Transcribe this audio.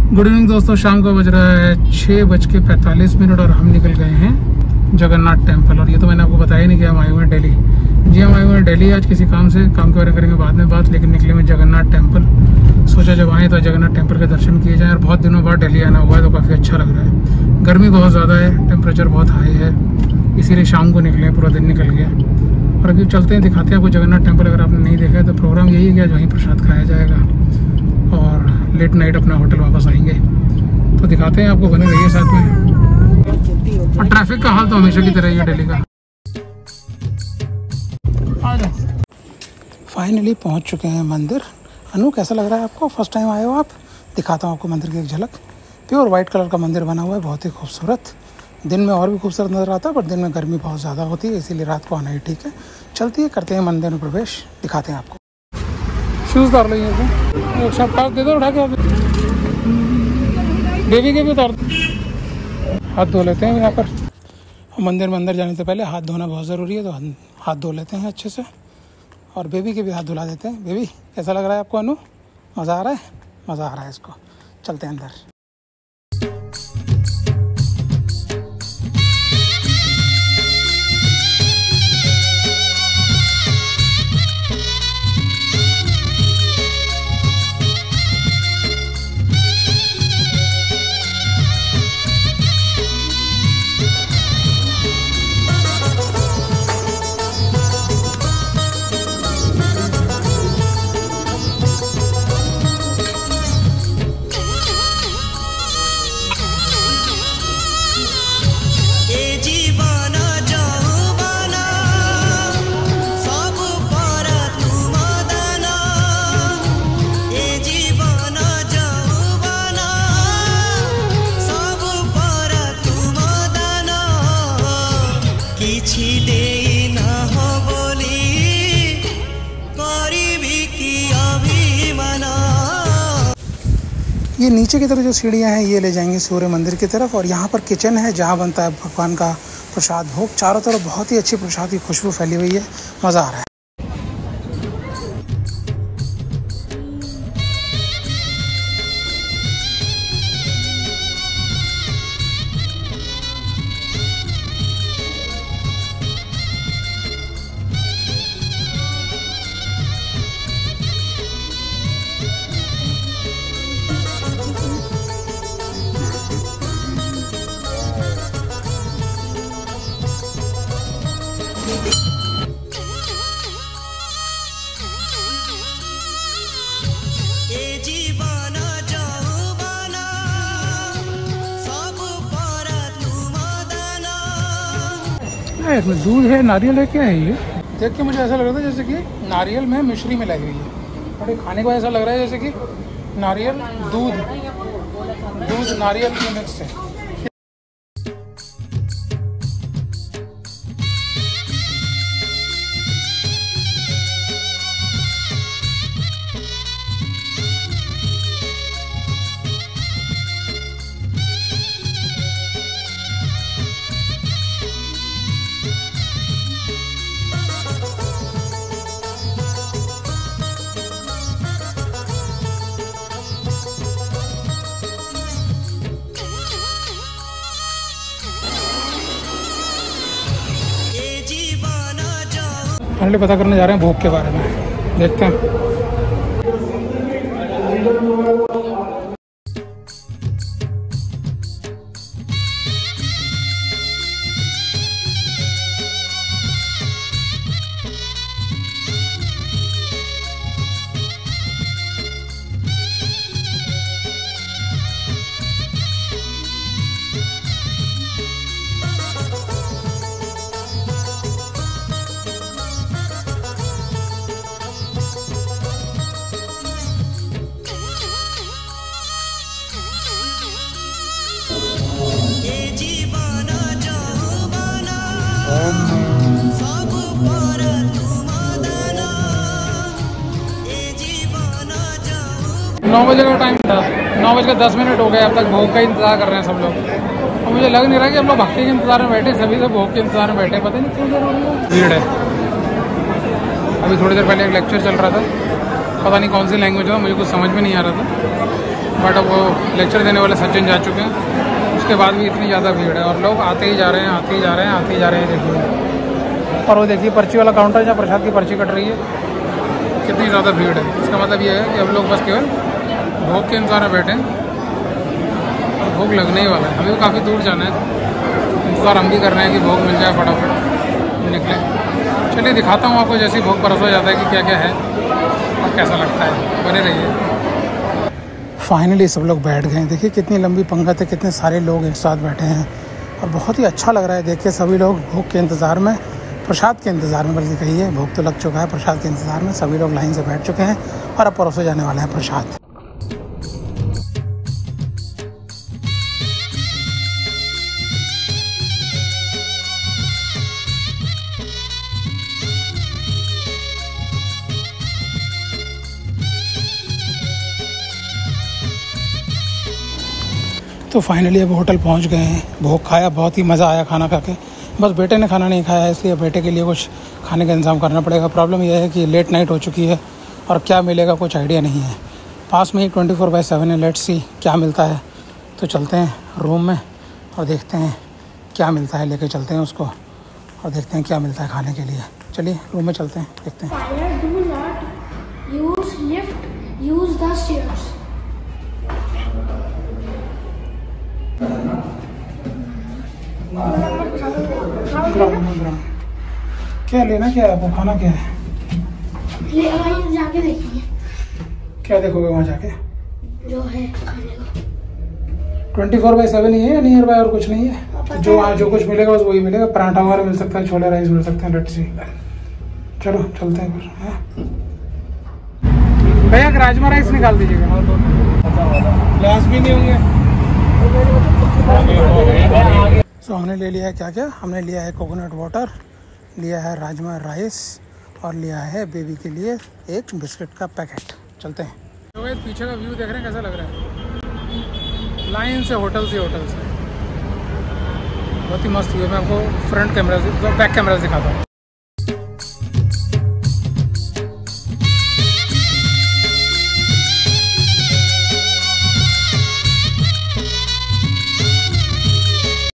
Good evening दोस्तों, शाम को बज रहा है 6:45 और हम निकल गए हैं जगन्नाथ टेम्पल। और ये तो मैंने आपको बताया नहीं कि हम आए हुए हैं दिल्ली। जी हम आए हुए हैं दिल्ली आज किसी काम से, काम के बारे में करेंगे बाद में बात, लेकिन निकले हुए जगन्नाथ टेम्पल। सोचा जब आए तो जगन्नाथ टेम्पल के दर्शन किए जाएँ। और बहुत दिनों बाद दिल्ली आना हुआ है तो काफ़ी अच्छा लग रहा है। गर्मी बहुत ज़्यादा है, टेम्परेचर बहुत हाई है, इसीलिए शाम को निकले, पूरा दिन निकल गया। और अभी चलते हैं, दिखाते हैं आपको जगन्नाथ टेम्पल। अगर आपने नहीं देखा है तो प्रोग्राम यही है कि आज वहीं प्रसाद खाया जाएगा और लेट नाइट अपना होटल वापस आएंगे। तो दिखाते हैं आपको, बने रहिए साथ में। और ट्रैफिक का हाल तो हमेशा की तरह ही है दिल्ली का। फाइनली पहुंच चुके हैं मंदिर। अनु कैसा लग रहा है आपको? फर्स्ट टाइम आए हो आप? दिखाता हूँ आपको मंदिर की एक झलक। प्योर वाइट कलर का मंदिर बना हुआ है, बहुत ही खूबसूरत। दिन में और भी खूबसूरत नज़र आता है, पर दिन में गर्मी बहुत ज़्यादा होती है, इसीलिए रात को आना ही ठीक है। चलती है, करते हैं मंदिर में प्रवेश, दिखाते हैं आपको। शूज़ उतार लो, एक शर्ट पैक दे दो उठा के, बेबी के भी उतार दो। हाथ धो लेते हैं यहाँ पर। मंदिर में अंदर जाने से पहले हाथ धोना बहुत ज़रूरी है, तो हाथ धो लेते हैं अच्छे से। और बेबी के भी हाथ धुला देते हैं। बेबी कैसा लग रहा है आपको? अनु मज़ा आ रहा है? मज़ा आ रहा है इसको। चलते हैं अंदर। ये नीचे की तरफ जो सीढ़ियाँ हैं ये ले जाएंगे सूर्य मंदिर की तरफ। और यहाँ पर किचन है जहाँ बनता है भगवान का प्रसाद भोग। चारों तरफ बहुत ही अच्छी प्रसाद की खुशबू फैली हुई है, मज़ा आ रहा है। इसमें दूध है, नारियल है, क्या है ये? देख के मुझे ऐसा लग रहा था जैसे कि नारियल में मिश्री मिलाई हुई है, और ये खाने को ऐसा लग रहा है जैसे कि नारियल दूध नारियल में मिक्स है। पहले पता करने जा रहे हैं भोग के बारे में, देखते हैं। नौ बजे का टाइम था, 9:10 हो गए, अब तक भोग का इंतज़ार कर रहे हैं सब लोग। और मुझे लग नहीं रहा कि हम लोग भक्ति के इंतज़ार में बैठे, सभी से भोग के इंतज़ार में बैठे, पता नहीं क्यों देर हो रही है, भीड़ है। अभी थोड़ी देर पहले एक लेक्चर चल रहा था, पता नहीं कौन सी लैंग्वेज हो, मुझे कुछ समझ में नहीं आ रहा था। बट वो लेक्चर देने वाले सज्जन जा चुके हैं, उसके बाद भी इतनी ज़्यादा भीड़ है और लोग आते ही जा रहे हैं, आते ही जा रहे हैं, आते ही जा रहे हैं। देखिए, और वो देखिए पर्ची वाला काउंटर जहाँ प्रसाद की पर्ची कट रही है, कितनी ज़्यादा भीड़ है। इसका मतलब ये है कि अब लोग बस केवल भोग के इंतज़ार में बैठे हैं और भोग लगने ही वाला है। हमें भी काफ़ी दूर जाना है, इंतज़ार हम भी कर रहे हैं कि भोग मिल जाए, फटाफट निकले। चलिए दिखाता हूँ आपको जैसे ही भोग परस हो जाता है कि क्या क्या है और कैसा लगता है। बने रहिए। फाइनली सब लोग बैठ गए हैं। देखिए कितनी लंबी पंगत है, कितने सारे लोग एक साथ बैठे हैं और बहुत ही अच्छा लग रहा है। देखिए सभी लोग भोग के इंतज़ार में, प्रसाद के इंतज़ार में बल्कि कहिए, भोग तो लग चुका है, प्रसाद के इंतज़ार में सभी लोग लाइन से बैठ चुके हैं और अब परोसे जाने वाले हैं प्रसाद। तो फाइनली अब होटल पहुंच गए हैं। भोग खाया, बहुत ही मज़ा आया खाना खा के। बस बेटे ने खाना नहीं खाया, इसलिए बेटे के लिए कुछ खाने का इंतज़ाम करना पड़ेगा। प्रॉब्लम यह है कि लेट नाइट हो चुकी है और क्या मिलेगा कुछ आइडिया नहीं है। पास में ही 24/7 है, लेट्स सी क्या मिलता है। तो चलते हैं रूम में और देखते हैं क्या मिलता है, लेके चलते हैं उसको और देखते हैं क्या मिलता है खाने के लिए। चलिए रूम में चलते हैं, देखते हैं। क्या लेना, क्या है आपको खाना, क्या है जाके देखेंगे। क्या देखोगे वहाँ जाके? जो है खाने को 24/7 ही है, नियर बाय और कुछ नहीं है। जो वहाँ जो कुछ मिलेगा बस वही मिलेगा। पराठा वगैरह मिल सकता है, छोले राइस मिल सकते हैं, लेट्स सी। चलो चलते हैं फिर। भैया राजमा राइस निकाल दीजिएगा। ग्लास भी नहीं होंगे। तो हमने ले लिया है क्या क्या, हमने लिया है कोकोनट वाटर, लिया है राजमा राइस और लिया है बेबी के लिए एक बिस्किट का पैकेट। चलते हैं। तो भाई पीछे का व्यू देख रहे हैं कैसा लग रहा है, लाइन से होटल से बहुत ही मस्त व्यू है। मैं आपको फ्रंट कैमरा से, बैक कैमरा से दिखाता हूँ।